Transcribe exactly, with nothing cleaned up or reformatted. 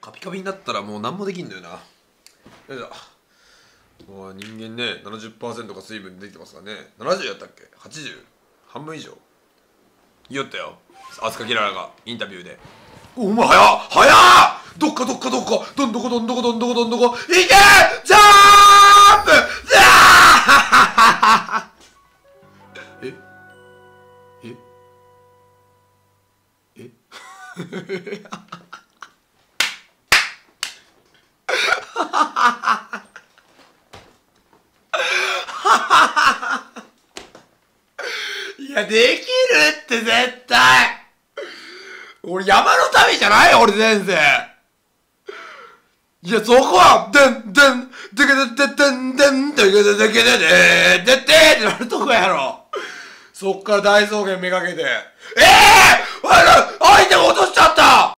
カピカピになったらもう何もできんのよな。よいしょ。もう人間ね ななじゅっパーセント が水分できてますからね。ななじゅうやったっけ ?はちじゅう 半分以上言いよったよ、飛鳥キララがインタビューで。お前早っ早っ、どっかどっかどっかどんどこどんどこどんどこどんどこいけジャーンプザーえええいや、できるって絶対。俺山の民じゃないよ、俺先生。いや、そこは、でん、でん、でけでででんでん、でけででけででででってなるとこやろ。そっから大草原めがけて。ええー、相手が落としちゃった。